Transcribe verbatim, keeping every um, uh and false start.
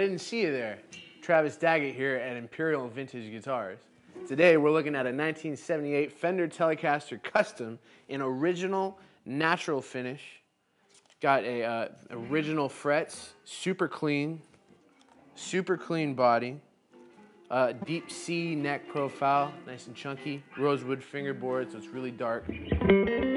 didn't see you there. Travis Daggett here at Imperial Vintage Guitars. Today we're looking at a nineteen seventy-eight Fender Telecaster Custom in original natural finish. Got a uh, original frets, super clean, super clean body, uh, deep C neck profile, nice and chunky, rosewood fingerboard, so it's really dark.